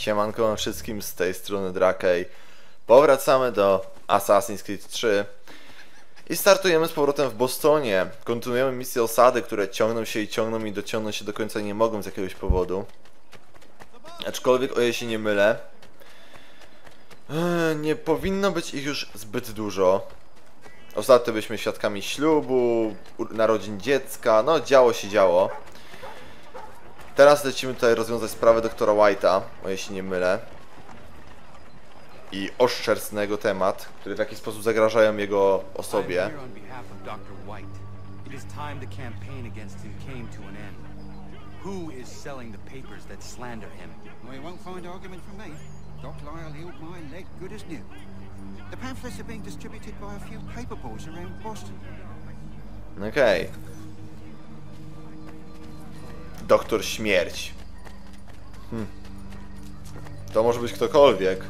Siemanko wszystkim, z tej strony Drakej. Powracamy do Assassin's Creed 3 i startujemy z powrotem w Bostonie. Kontynuujemy misje osady, które ciągną się i ciągną i dociągnąć się do końca nie mogą z jakiegoś powodu. Aczkolwiek, o ile się nie mylę, nie powinno być ich już zbyt dużo. Ostatnio byliśmy świadkami ślubu, narodzin dziecka, no działo się działo. Teraz lecimy tutaj rozwiązać sprawę doktora White'a, o ile się nie mylę. I oszczerstw na jego temat, które w jakiś sposób zagrażają jego osobie. Okej. Doktor Śmierć. To może być ktokolwiek.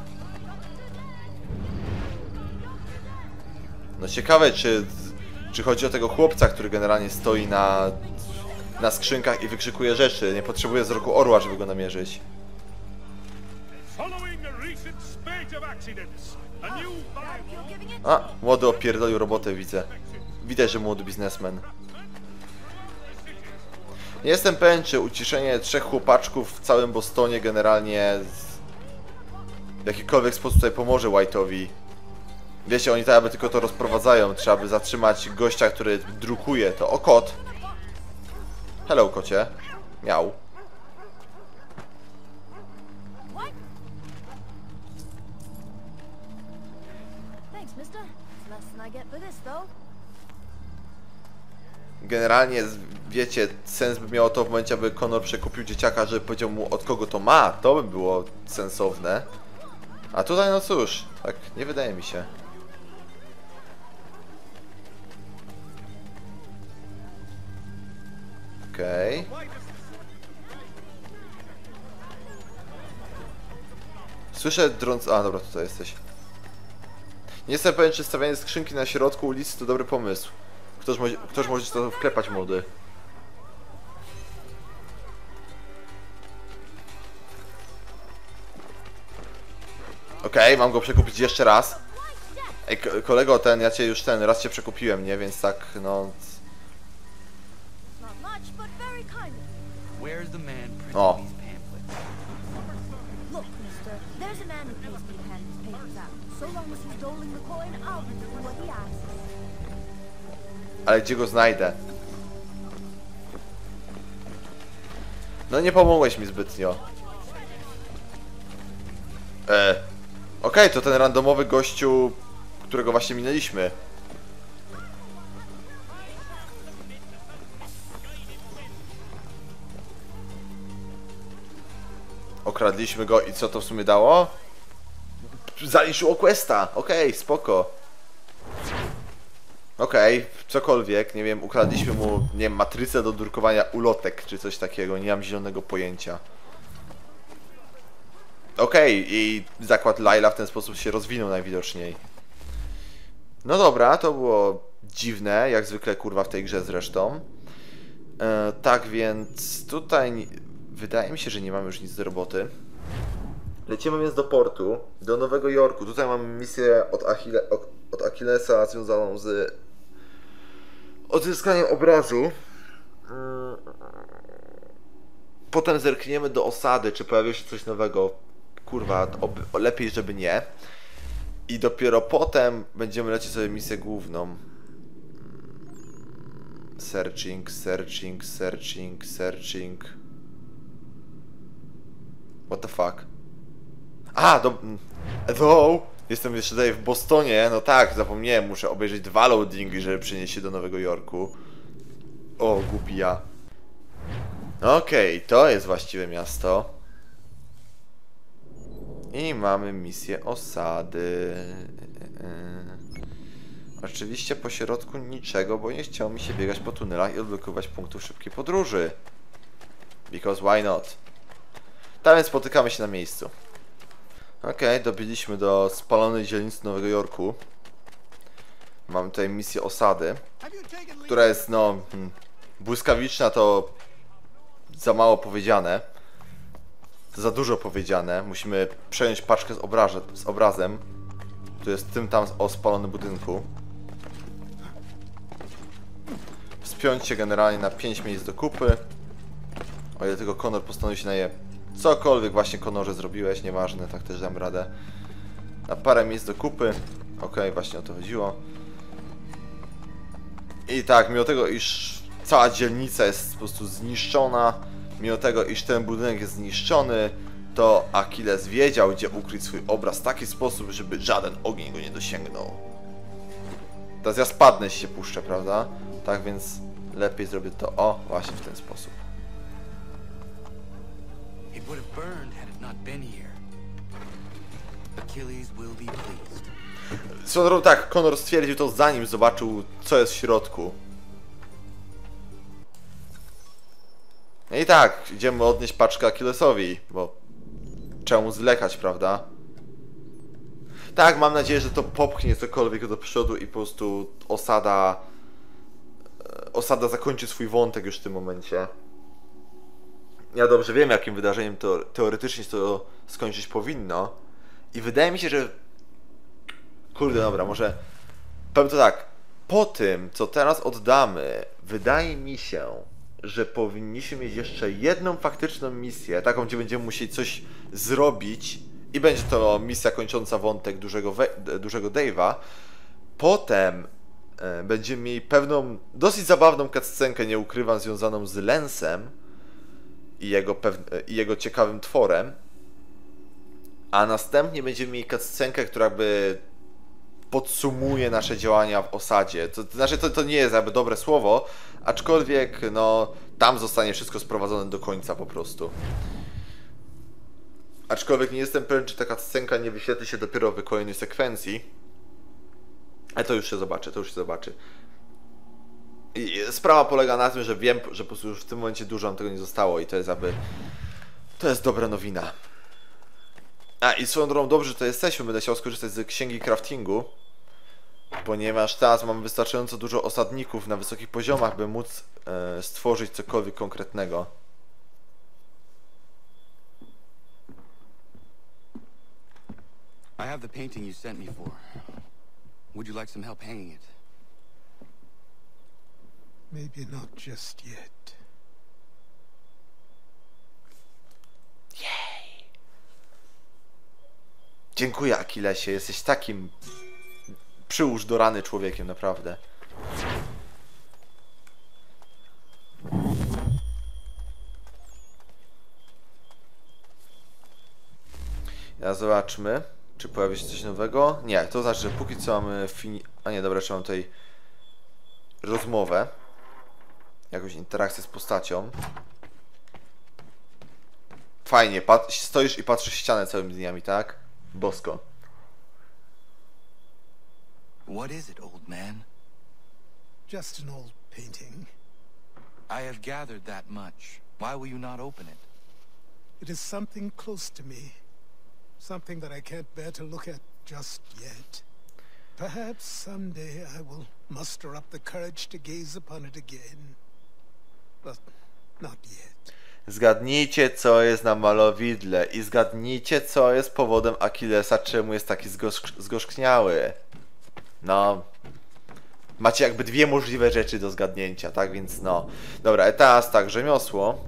No ciekawe, czy chodzi o tego chłopca, który generalnie stoi na skrzynkach i wykrzykuje rzeczy. Nie potrzebuje wzroku orła, żeby go namierzyć. A, młody opierdolił robotę, widzę. Widać, że młody biznesmen. Nie jestem pewien, czy uciszenie trzech chłopaczków w całym Bostonie generalnie w jakikolwiek sposób tutaj pomoże White'owi. Wiecie, oni tak jakby tylko to rozprowadzają. Trzeba by zatrzymać gościa, który drukuje to. O, kot! Hello, kocie. Miał. Generalnie, wiecie, sens by miało to w momencie, aby Connor przekupił dzieciaka, żeby powiedział mu, od kogo to ma. To by było sensowne. A tutaj, no cóż, tak nie wydaje mi się. Okej. Słyszę drąc... A, dobra, tutaj jesteś. Nie jestem pewien, czy stawianie skrzynki na środku ulicy to dobry pomysł. Ktoś może to wklepać, młody. Okej, mam go przekupić jeszcze raz. Ej, kolego, ja cię już raz cię przekupiłem, nie? Więc tak, no... O. Ale gdzie go znajdę? No nie pomogłeś mi zbytnio. Okej, to ten randomowy gościu, którego właśnie minęliśmy. Okradliśmy go i co to w sumie dało? Zaliczyło questa! Okej, spoko. Okej, cokolwiek, nie wiem, ukradliśmy mu, nie wiem, matrycę do drukowania ulotek, czy coś takiego, nie mam zielonego pojęcia. Okej, i zakład Layla w ten sposób się rozwinął najwidoczniej. No dobra, to było dziwne, jak zwykle kurwa w tej grze zresztą. Tak więc tutaj wydaje mi się, że nie mamy już nic do roboty. Lecimy więc do portu, do Nowego Jorku. Tutaj mamy misję od Achillesa związaną z odzyskaniem obrazu. Potem zerkniemy do osady, czy pojawi się coś nowego. Kurwa, lepiej, żeby nie. I dopiero potem będziemy lecieć sobie misję główną. Searching. What the fuck? A, jestem jeszcze tutaj w Bostonie, no tak, zapomniałem, muszę obejrzeć 2 loadingi, żeby przenieść się do Nowego Jorku. O, głupi ja. Okej, to jest właściwe miasto. I mamy misję osady. Oczywiście po środku niczego, bo nie chciało mi się biegać po tunelach i odblokować punktów szybkiej podróży. Because why not? Tak więc spotykamy się na miejscu. Okej, dobiliśmy do spalonej dzielnicy Nowego Jorku. Mamy tutaj misję osady, która jest, no, błyskawiczna to za mało powiedziane. za dużo powiedziane. Musimy przejąć paczkę z obrazem. Tu jest tym tam o spalonym budynku. Wspiąć się generalnie na 5 miejsc do kupy. O ile tylko Connor postanowi się na je... Cokolwiek właśnie Connorze zrobiłeś, nieważne, tak też dam radę. Na parę miejsc do kupy. Okej, właśnie o to chodziło. I tak, mimo tego, iż cała dzielnica jest po prostu zniszczona, mimo tego, iż ten budynek jest zniszczony, to Achilles wiedział, gdzie ukryć swój obraz w taki sposób, żeby żaden ogień go nie dosięgnął. Teraz ja spadnę, jeśli się puszczę, prawda? Tak więc lepiej zrobię to, o, właśnie w ten sposób. It would have burned had it not been here. Achilles will be pleased. Swoją drogą tak, Connor stwierdził to zanim zobaczył, co jest w środku. No i tak, idziemy odnieść paczkę Achillesowi, bo czemu zwlekać, prawda? Tak, mam nadzieję, że to popchnie cokolwiek do przodu i po prostu osada zakończy swój wątek już w tym momencie. Ja dobrze wiem, jakim wydarzeniem to teoretycznie to skończyć powinno. I wydaje mi się, że... Kurde, dobra, może... Powiem to tak. Po tym, co teraz oddamy, wydaje mi się, że powinniśmy mieć jeszcze jedną faktyczną misję, taką, gdzie będziemy musieli coś zrobić i będzie to misja kończąca wątek dużego Dave'a. Potem będziemy mieli pewną, dosyć zabawną cutscenkę, nie ukrywam, związaną z Lensem i jego ciekawym tworem. A następnie będziemy mieli cutscenkę, która by podsumuje nasze działania w osadzie. To znaczy, to nie jest jakby dobre słowo, aczkolwiek no tam zostanie wszystko sprowadzone do końca po prostu. Aczkolwiek nie jestem pewien, czy taka cutscenka nie wyświetli się dopiero w kolejnej sekwencji. Ale to już się zobaczy, to już się zobaczy. I sprawa polega na tym, że wiem, że po prostu już w tym momencie dużo nam tego nie zostało i to jest jakby... To jest dobra nowina. A i swoją drogą, dobrze, że to jesteśmy, będę chciał skorzystać z księgi craftingu, ponieważ teraz mamy wystarczająco dużo osadników na wysokich poziomach, by móc stworzyć cokolwiek konkretnego. I have the painting you sent me for. Would you like some help hanging it? Maybe not just yet. Jej. Dziękuję, Achillesie, jesteś takim przyłóż do rany człowiekiem, naprawdę. Ja zobaczmy, czy pojawi się coś nowego. Nie, to znaczy, że póki co mamy A nie, dobra, jeszcze mam tutaj rozmowę. Jakąś interakcję z postacią. Fajnie, stoisz i patrzysz w ścianę całymi dniami, tak? Bosko. What is it, old man? Just an old painting. I have gathered that much. Why will you not open it? It is something close to me. Something that I can't bear to look at just yet. Perhaps someday I will muster up the courage to gaze upon it again. But not yet. Zgadnijcie, co jest na malowidle i zgadnijcie, co jest powodem Achillesa, czemu jest taki zgorzkniały. No, macie jakby dwie możliwe rzeczy do zgadnięcia, tak więc no. Dobra, teraz tak, rzemiosło.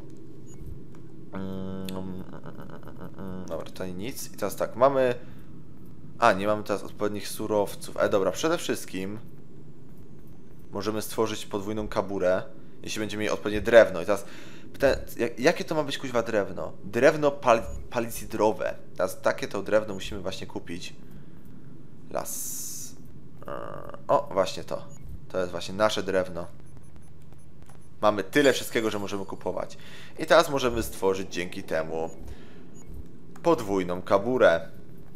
Dobra, tutaj nic. I teraz tak, mamy... A, nie mamy teraz odpowiednich surowców. Ale dobra, przede wszystkim możemy stworzyć podwójną kaburę, jeśli będziemy mieli odpowiednie drewno. I teraz pytanie, jakie to ma być kuźwa drewno? Drewno palicidrowe. Teraz takie to drewno musimy właśnie kupić. Las. O, właśnie to. To jest właśnie nasze drewno. Mamy tyle wszystkiego, że możemy kupować. I teraz możemy stworzyć dzięki temu podwójną kaburę.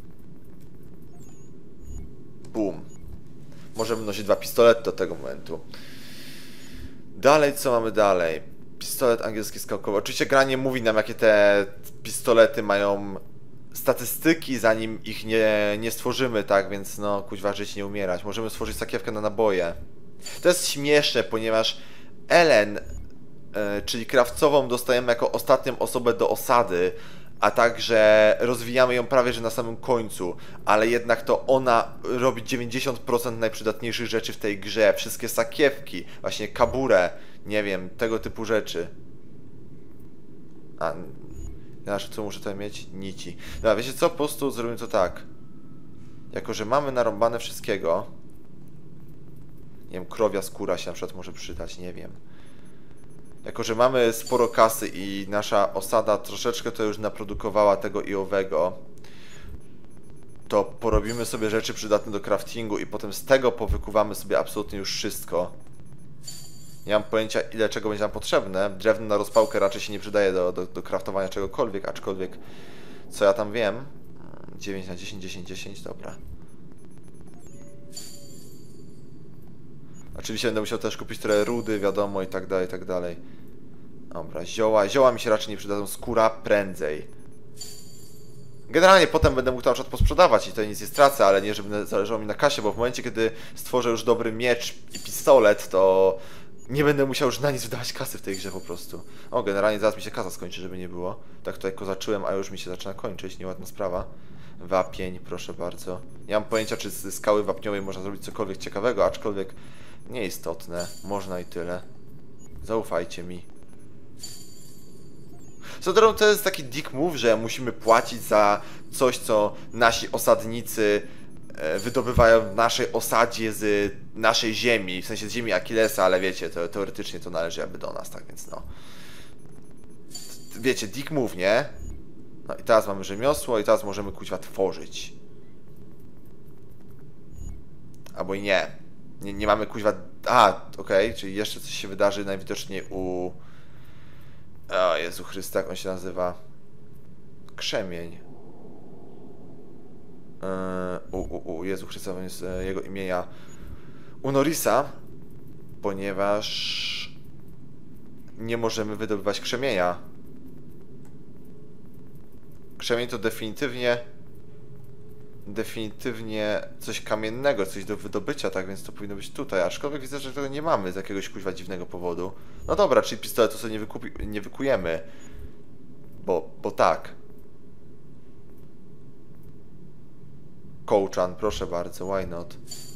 Boom. Możemy nosić 2 pistolety do tego momentu. Dalej, co mamy dalej? Pistolet angielski skałkowy. Oczywiście gra nie mówi nam, jakie te pistolety mają statystyki, zanim ich nie stworzymy, tak? Więc no, kuźwa, żyć, nie umierać. Możemy stworzyć sakiewkę na naboje. To jest śmieszne, ponieważ Ellen, czyli krawcową, dostajemy jako ostatnią osobę do osady, a także rozwijamy ją prawie że na samym końcu, ale jednak to ona robi 90% najprzydatniejszych rzeczy w tej grze. Wszystkie sakiewki, właśnie kaburę, nie wiem, tego typu rzeczy. A, znaczy co muszę tutaj mieć? Nici. Dobra, wiecie co? Po prostu zrobimy to tak. Jako, że mamy narąbane wszystkiego. Nie wiem, krowia skóra się na przykład może przydać, nie wiem. Jako, że mamy sporo kasy i nasza osada troszeczkę to już naprodukowała tego i owego, to porobimy sobie rzeczy przydatne do craftingu i potem z tego powykuwamy sobie absolutnie już wszystko. Nie mam pojęcia, ile czego będzie nam potrzebne. Drewno na rozpałkę raczej się nie przydaje do craftowania czegokolwiek, aczkolwiek co ja tam wiem. 9 na 10, 10, 10, dobra. Oczywiście będę musiał też kupić trochę rudy, wiadomo, i tak dalej, i tak dalej. Dobra, zioła. Zioła mi się raczej nie przydadzą, skóra prędzej. Generalnie potem będę mógł to na przykład posprzedawać i to nic nie stracę, ale nie, żeby zależało mi na kasie, bo w momencie, kiedy stworzę już dobry miecz i pistolet, to nie będę musiał już na nic wydawać kasy w tej grze po prostu. O, generalnie zaraz mi się kasa skończy, żeby nie było. Tak tutaj kozaczyłem, a już mi się zaczyna kończyć, nieładna sprawa. Wapień, proszę bardzo. Nie mam pojęcia, czy z skały wapniowej można zrobić cokolwiek ciekawego, aczkolwiek nieistotne. Można i tyle. Zaufajcie mi. Co drogą, to jest taki dick move, że musimy płacić za coś, co nasi osadnicy wydobywają w naszej osadzie z naszej ziemi, w sensie z ziemi Achillesa, ale wiecie, to teoretycznie to należy jakby do nas, tak więc no. Wiecie, dick move, nie? No i teraz mamy rzemiosło i teraz możemy kuźwa tworzyć. Albo i nie. Nie mamy kuźwa... A, okej, czyli jeszcze coś się wydarzy najwidoczniej u... O Jezu Chryste, jak on się nazywa? Krzemień. Jezu Chryste, on jest jego imienia. U Norrisa, ponieważ nie możemy wydobywać krzemienia. Krzemień to definitywnie coś kamiennego, coś do wydobycia, tak więc to powinno być tutaj, aczkolwiek widzę, że tego nie mamy z jakiegoś kuźwa dziwnego powodu. No dobra, czyli pistoletu sobie nie wykujemy, bo tak. Kołczan, proszę bardzo, why not?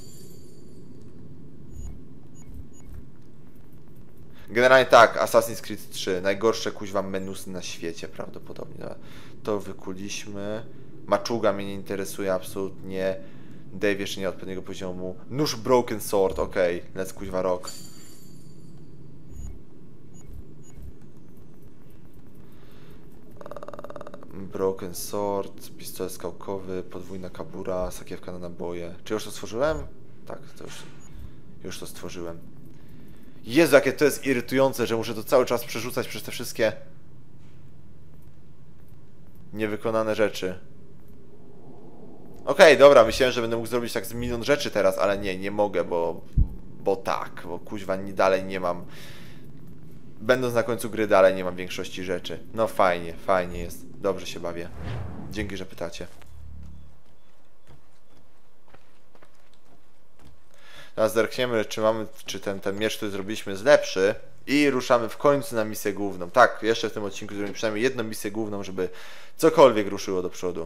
Generalnie tak, Assassin's Creed 3, najgorsze kuźwa menusy na świecie prawdopodobnie. To wykuliśmy. Maczuga mnie nie interesuje absolutnie. Dave jeszcze nie odpowiedniego poziomu. Nóż Broken Sword, okej, let's kuźwa rock. Broken Sword, pistolet skałkowy, podwójna kabura, sakiewka na naboje. Czy już to stworzyłem? Tak, to już to stworzyłem. Jezu, jakie to jest irytujące, że muszę to cały czas przerzucać przez te wszystkie niewykonane rzeczy. Okej, dobra, myślałem, że będę mógł zrobić tak z milion rzeczy teraz, ale nie mogę, bo kuźwa dalej nie mam. Będąc na końcu gry dalej nie mam większości rzeczy. No fajnie jest. Dobrze się bawię. Dzięki, że pytacie. Teraz zerkniemy, czy ten miecz, który zrobiliśmy, jest lepszy. I ruszamy w końcu na misję główną. Tak, jeszcze w tym odcinku zrobimy przynajmniej jedną misję główną, żeby cokolwiek ruszyło do przodu.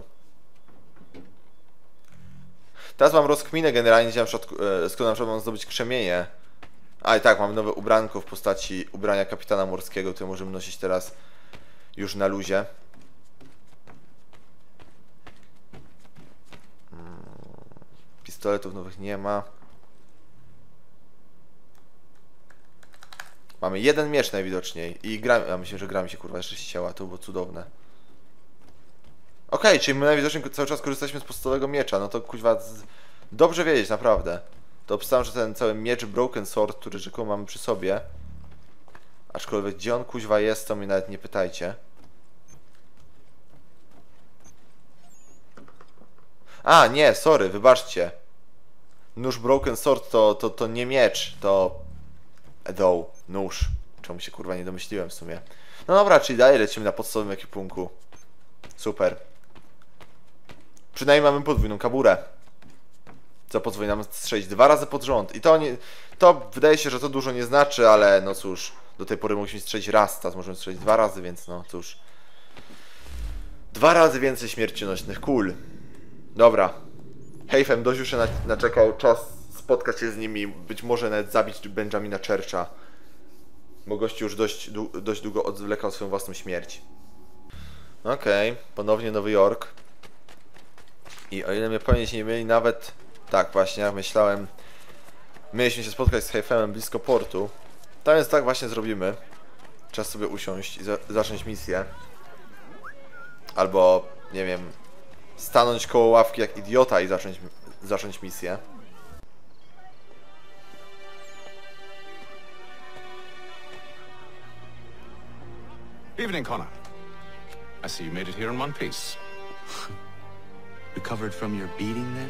Teraz mam rozkminę generalnie, skąd na przykład mam zdobyć krzemienie. A i tak, mam nowe ubranko w postaci ubrania kapitana morskiego, które możemy nosić teraz już na luzie. Pistoletów nowych nie ma. Mamy jeden miecz najwidoczniej i ja myślę, że gra mi się kurwa jeszcze ścięła, to było cudowne. Okej, czyli my najwidoczniej cały czas korzystaliśmy z podstawowego miecza, no to kuźwa dobrze wiedzieć, naprawdę. To obstawiam, że ten cały miecz Broken Sword, który rzekomo mamy przy sobie, aczkolwiek gdzie on kuźwa jest, to mnie nawet nie pytajcie. A, nie, sorry, wybaczcie. Nóż Broken Sword to nie miecz, to... nóż. Czemu się kurwa nie domyśliłem w sumie. No dobra, czyli dalej lecimy na podstawowym ekwipunku. Super. Przynajmniej mamy podwójną kaburę. Co pozwoli nam strzelić 2 razy pod rząd. I to wydaje się, że to dużo nie znaczy, ale no cóż. Do tej pory mogliśmy strzelić raz, teraz możemy strzelić 2 razy, więc no cóż. 2 razy więcej śmiercionośnych kul. Dobra. Hayfem dość już się naczekał. Czas spotkać się z nimi. Być może nawet zabić Benjamina Churcha. Bo gościu już dość długo odwlekał swoją własną śmierć. Okej, ponownie Nowy Jork. I o ile mnie pamięć nie mieli nawet... Tak, właśnie, jak myślałem... Mieliśmy się spotkać z Hayfemem blisko portu. Tak więc tak właśnie zrobimy. Czas sobie usiąść i zacząć misję. Albo, nie wiem... Stanąć koło ławki jak idiota i zacząć misję. Evening, Connor. I see you made it here in one piece. Recovered from your beating, then?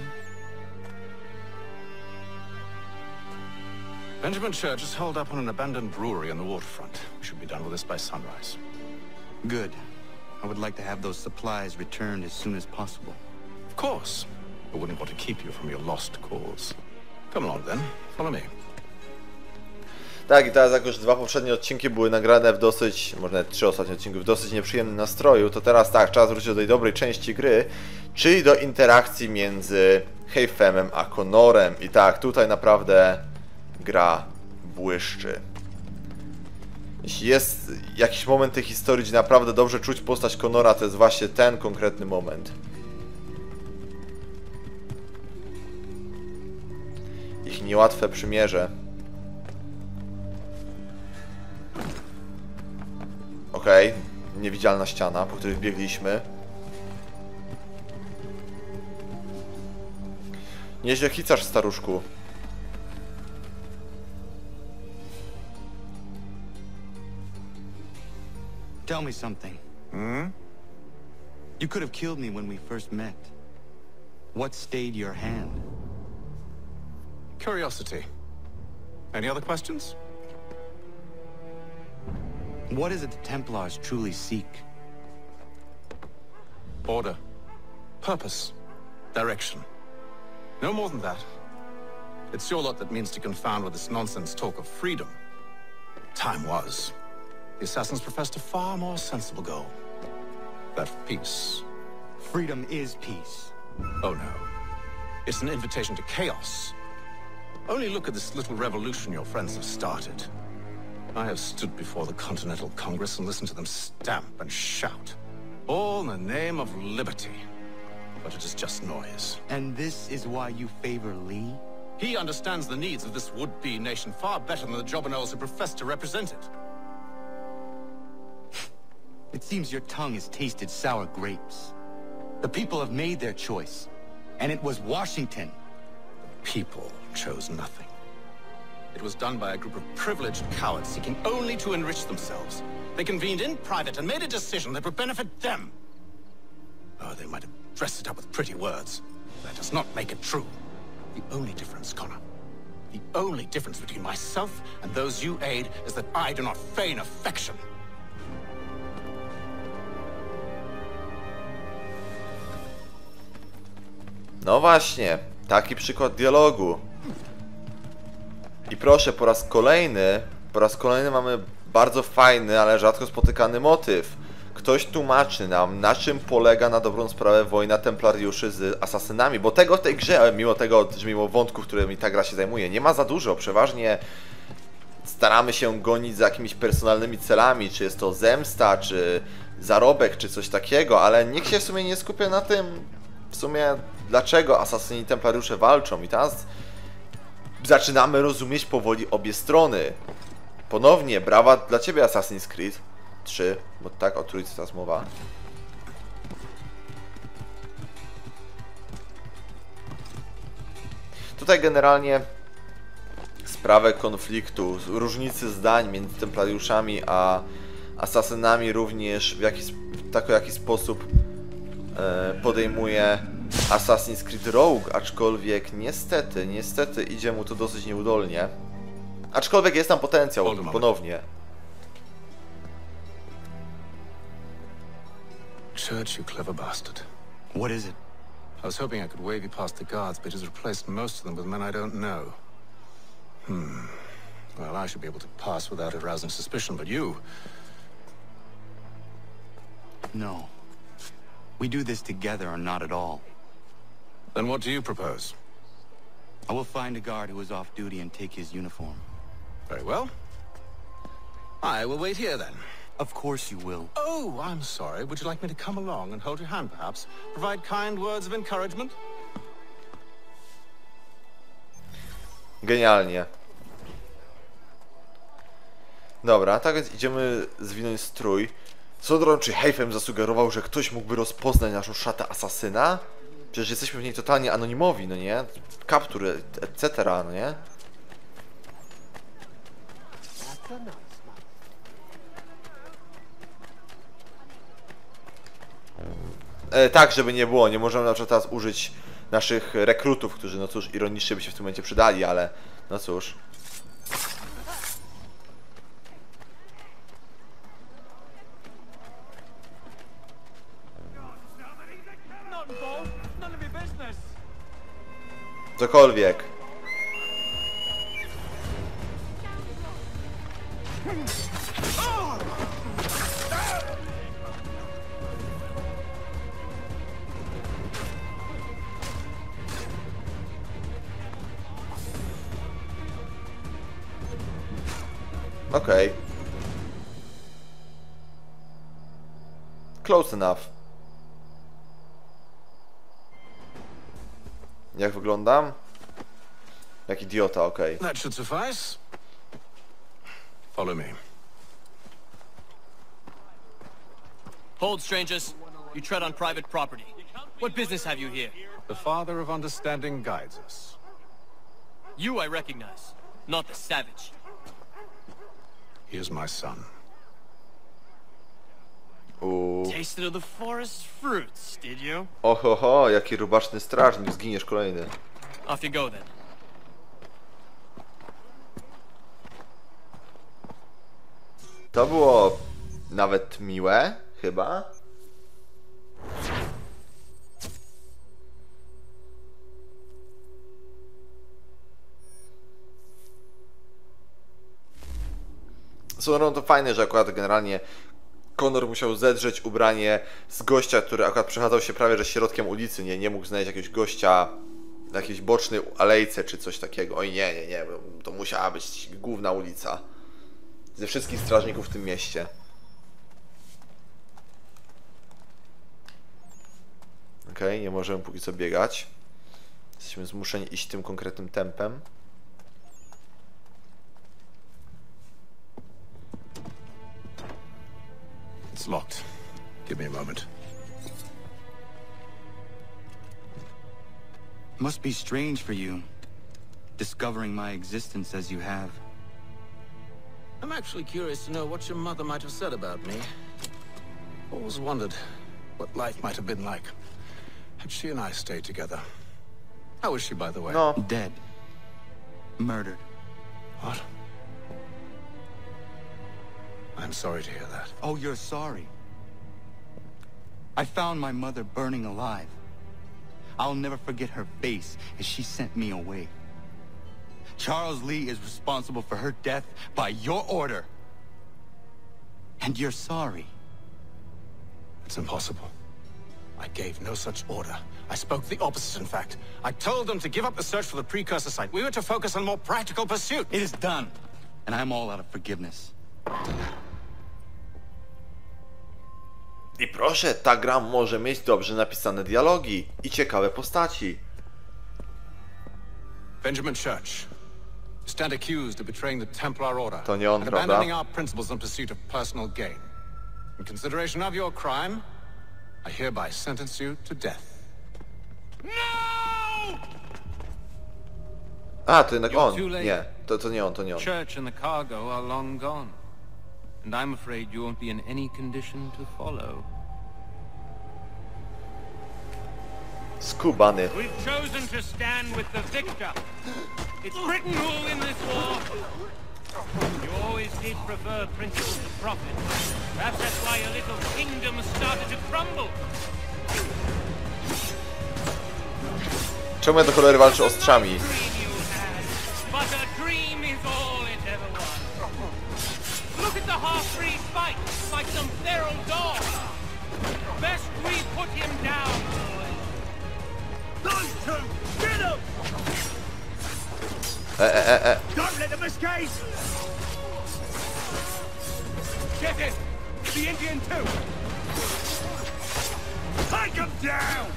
Benjamin Church is holed up on an abandoned brewery on the waterfront. We should be done with this by sunrise. Good. I would like to have those supplies returned as soon as possible. Of course. I wouldn't want to keep you from your lost cause. Come along, then. Follow me. Tak, i teraz jak już 2 poprzednie odcinki były nagrane w dosyć, może nawet 3 ostatnie odcinki, w dosyć nieprzyjemnym nastroju, to teraz tak, czas wrócić do tej dobrej części gry, czyli do interakcji między Hayfemem a Connorem. I tak, tutaj naprawdę gra błyszczy. Jeśli jest jakiś moment tej historii, gdzie naprawdę dobrze czuć postać Connora, to jest właśnie ten konkretny moment. Ich niełatwe przymierze. Okej, niewidzialna ściana, po której biegliśmy. Nieźle hicasz, staruszku. Tell me something. You could have killed me when we first met. What stayed your hand? Curiosity. Any other questions? What is it the Templars truly seek? Order. Purpose. Direction. No more than that. It's your lot that means to confound with this nonsense talk of freedom. Time was. The assassins professed a far more sensible goal. That of peace. Freedom is peace. Oh no. It's an invitation to chaos. Only look at this little revolution your friends have started. I have stood before the Continental Congress and listened to them stamp and shout. All in the name of liberty. But it is just noise. And this is why you favor Lee? He understands the needs of this would-be nation far better than the jobberknolls who profess to represent it. It seems your tongue has tasted sour grapes. The people have made their choice, and it was Washington. The people chose nothing. It was done by a group of privileged cowards seeking only to enrich themselves. They convened in private and made a decision that would benefit them. Oh, they might have dressed it up with pretty words. That does not make it true. The only difference, Connor, the only difference between myself and those you aid is that I do not feign affection. No właśnie, taki przykład dialogu. I proszę, po raz kolejny mamy bardzo fajny, ale rzadko spotykany motyw. Ktoś tłumaczy nam, na czym polega na dobrą sprawę wojna templariuszy z asasynami, bo tego w tej grze, mimo tego, że mimo wątków, którymi ta gra się zajmuje, nie ma za dużo. Przeważnie staramy się gonić za jakimiś personalnymi celami, czy jest to zemsta, czy zarobek, czy coś takiego, ale nikt się w sumie nie skupia na tym, w sumie dlaczego asasyni i templariusze walczą. I teraz zaczynamy rozumieć powoli obie strony. Ponownie, brawa dla ciebie, Assassin's Creed 3, bo tak o trójce teraz mowa. Tutaj generalnie sprawę konfliktu, różnicy zdań między templariuszami a asasynami również w jaki sposób podejmuje Assassin's Creed Rogue, aczkolwiek niestety idzie mu to dosyć nieudolnie. Aczkolwiek jest tam potencjał, ponownie. Church, you clever bastard. What is it? I was hoping I could wave you past the guards, but it has replaced most of them with men I don't know. Well, I should be able to pass without arousing suspicion, but you... No. we do this together or not at all. Then what do you propose? I will find a guard who is off duty and take his uniform. Very well. I will wait here then. Of course you will. Oh, I'm sorry. Would you like me to come along and hold your hand, perhaps? Provide kind words of encouragement? Genialnie. Dobra, tak więc idziemy zwinąć strój. Sodron czy Hayfem zasugerował, że ktoś mógłby rozpoznać naszą szatę asasyna? Przecież jesteśmy w niej totalnie anonimowi, no nie? Kaptur, etc., no nie? Tak, żeby nie było, nie możemy na przykład teraz użyć naszych rekrutów, którzy, no cóż, ironicznie by się w tym momencie przydali, ale no cóż. Cokolwiek. Okej. Close enough. Jak wyglądam? Jak idiota, okej. That should suffice. Follow me. Hold, strangers. You tread on private property. What business have you here? The Father of Understanding guides us. You I recognize, not the savage. He is my son. Tasted of the forest fruits, did you? Ohoho, jaki rubaczny strażnik, zginiesz kolejny. Off you go then. To było nawet miłe, chyba. No to fajne, że akurat generalnie Connor musiał zedrzeć ubranie z gościa, który akurat przechadzał się prawie że środkiem ulicy, nie mógł znaleźć jakiegoś gościa na jakiejś bocznej alejce czy coś takiego. Oj nie, to musiała być główna ulica ze wszystkich strażników w tym mieście. Okej, nie możemy póki co biegać. Jesteśmy zmuszeni iść tym konkretnym tempem. It's locked. Give me a moment. Must be strange for you, discovering my existence as you have. I'm actually curious to know what your mother might have said about me. Always wondered what life might have been like had she and I stayed together. How is she, by the way? No. Dead. Murdered. What? I'm sorry to hear that. Oh, you're sorry. I found my mother burning alive. I'll never forget her face as she sent me away. Charles Lee is responsible for her death by your order. And you're sorry. It's impossible. I gave no such order. I spoke the opposite, in fact. I told them to give up the search for the precursor site. We were to focus on more practical pursuit. It is done. And I'm all out of forgiveness. I proszę, ta gra może mieć dobrze napisane dialogi i ciekawe postaci. Benjamin Church. You stand accused of betraying the Templar Order To nie on, and prawda? abandoning our principles in pursuit of personal gain. In consideration of your crime, I hereby sentence you to death. No! A, to jednak on. too late. Nie, to nie on, to nie on. Church and the cargo are long gone. And I'm afraid you won't be in any condition to follow. Skubany. We've chosen to stand with the victor. It's Britain who will win this war. You always did prefer principles of profit. Perhaps that's why your little kingdom started to crumble. Czemu ja do cholery walczę ostrzami? Dream you had, but a dream is all it ever was. Look at the half-breed fight like some feral dog. Best we put him Don't let them escape! Get it! The Indian too! Take him down!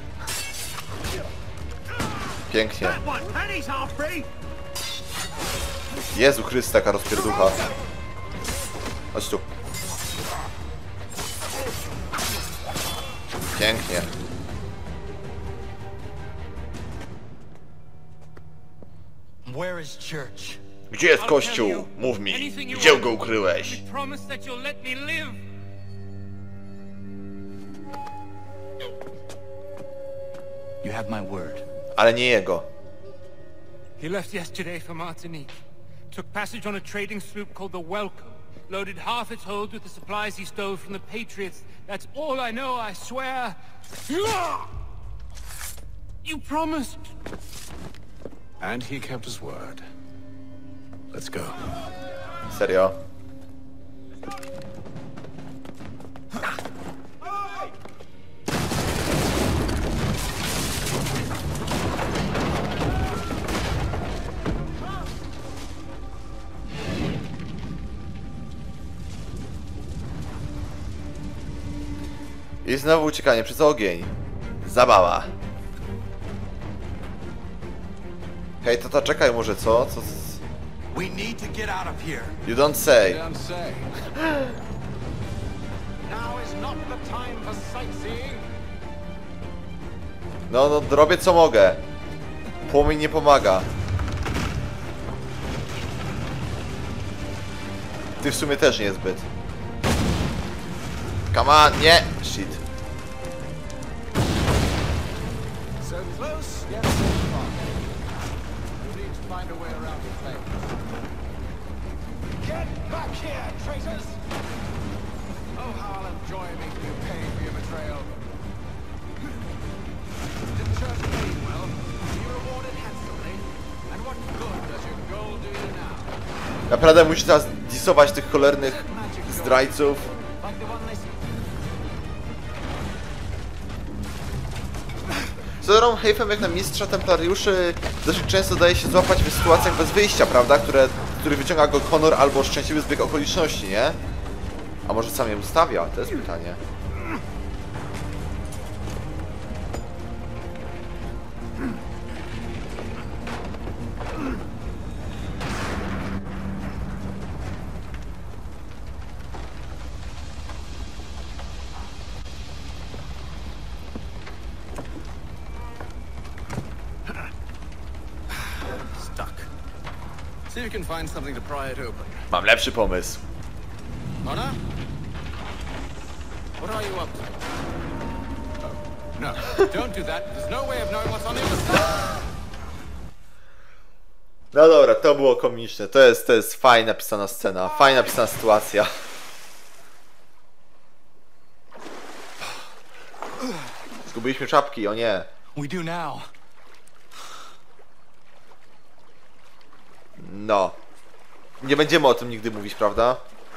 Pięknie. That one, and he's half free! Jezu Chryste, jaka rozpierducha. Chodź tu. Pięknie. Where is Church? Gdzie jest I'll tell kościół? you Mów mi. anything you Gdzie want. go ukryłeś? Promise that you'll let me live! You have my word. Ale nie jego. He left yesterday for Martinique. Took passage on a trading sloop called the Welcome. Loaded half its hold with the supplies he stole from the Patriots. That's all I know, I swear. You promised. And he kept his word. Let's go. Serio? I znowu uciekanie przez ogień. Zabawa. Hej, tata, czekaj może, co? We need to get out of here. You don't say. Don't say. Now is not the time for sightseeing. No, robię co mogę. Płomień nie pomaga. Ty w sumie też niezbyt. Come on, nie! Shit. So close, yet so far. You need to find a way around the flames. Get back here, traitors! Oh, how I'll enjoy making you pay for your betrayal. Did Church pay you well? Were you rewarded handsomely? And what good does your gold do you now? Naprawdę musisz teraz disować tych cholernych zdrajców. Like the one they... Zresztą hejfem jak na mistrza templariuszy dosyć często daje się złapać w sytuacjach bez wyjścia, prawda? Który wyciąga go honor albo szczęśliwy zbieg okoliczności, nie? A może sam je ustawia? To jest pytanie. Stuck. See if you can find something to pry it open. Mam lepszy pomysł. Mona? What are you up to? Oh, no. Don't do that. There's no way of knowing what's on the other side. No dobra, to było komiczne. To jest fajnie napisana scena. Fajnie napisana sytuacja. Zgubiliśmy czapki, o nie. We do now. No. Nie będziemy o tym nigdy mówić, prawda?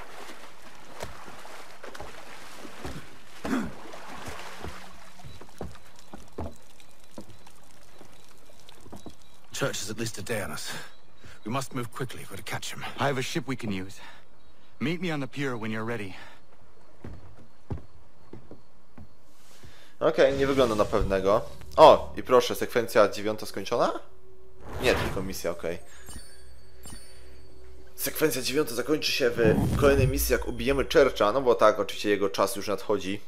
Church is at least a day on us. We must move quickly if we're to catch him. I have a ship we can use. Meet me on the pier when you're ready. Okej, nie wygląda na pewnego. O, i proszę, sekwencja 9 skończona? Nie, tylko misja, okej. Sekwencja 9 zakończy się w kolejnej misji, jak ubijemy Churcha, no bo tak, oczywiście jego czas już nadchodzi.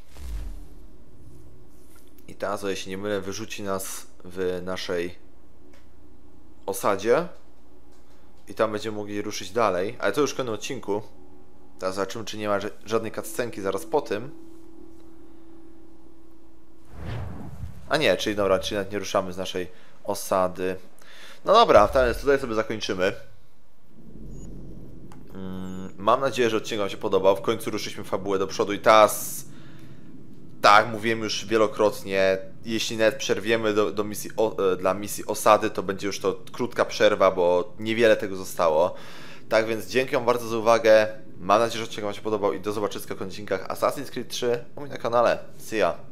I teraz, o jeśli nie mylę, wyrzuci nas w naszej osadzie. I tam będziemy mogli ruszyć dalej, ale to już w kolejnym odcinku. Teraz zobaczymy, czy nie ma żadnej cutscenki zaraz po tym. A nie, czyli dobra, czyli nawet nie ruszamy z naszej osady. No dobra, więc tutaj sobie zakończymy. Mam nadzieję, że odcinek Wam się podobał. W końcu ruszyliśmy fabułę do przodu i teraz... Tak, mówiłem już wielokrotnie, jeśli nawet przerwiemy dla misji osady, to będzie już to krótka przerwa, bo niewiele tego zostało. Tak więc dzięki Wam bardzo za uwagę. Mam nadzieję, że odcinek Wam się podobał i do zobaczenia w odcinkach Assassin's Creed 3 u mnie na kanale. See ya!